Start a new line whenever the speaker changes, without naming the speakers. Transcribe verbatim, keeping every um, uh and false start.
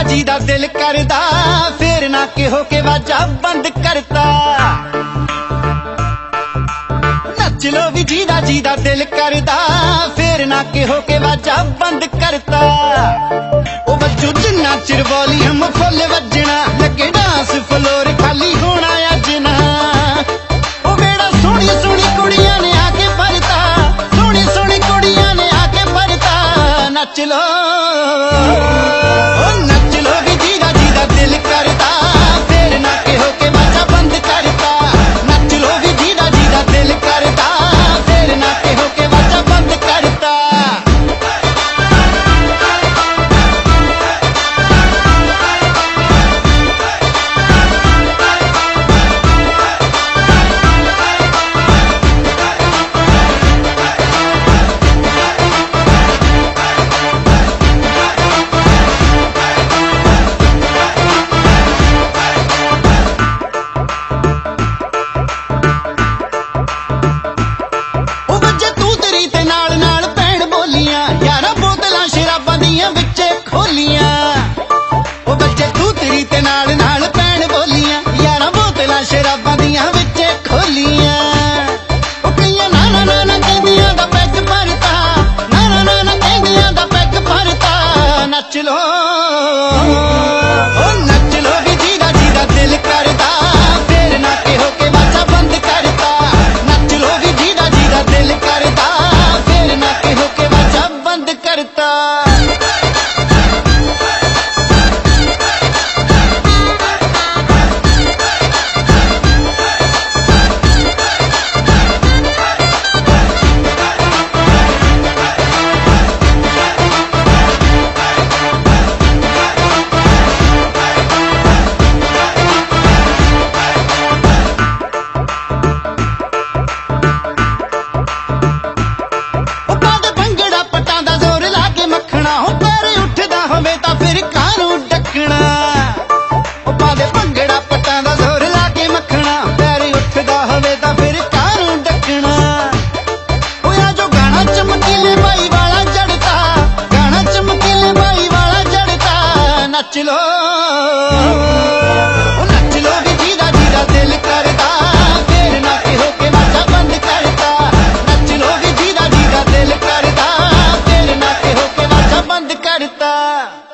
जी दा दिल करदा फिर ना के हो के वाजा बंद करता। नच लो भी जी दा जी दा दिल करदा फिर ना के हो के वाजा बंद करता। ओ बच्चो जिन्ना चिर वॉल्यूम फुल वजना लगे डांस फ्लोर खाली होना अज ना। ओ बेड़ा सोहनी सोहनी कुड़ियां ने आके भरता, सोहनी सोहनी कुड़ियां ने आके भरता। नच लो शराबां दियां विच खोलियां। ओ कईयां नाना नाना कहंदियां दा पैग भरता, नाना नाना कहंदियां दा पैग भरता। नच लो ओ नच लो भी जी दा जी दा दिल करदा फिर ना के हो के वाजा बंद करता। नच लो भी जी दा जी दा दिल करदा फिर ना के हो के वाजा बंद करता। नच लो नच लो भी जी दा जी दा दिल करदा फिर ना के हो के वाजा बंद करता। नच लो भी जी दा जी दा दिल करदा फिर ना के हो के वाजा बंद करता।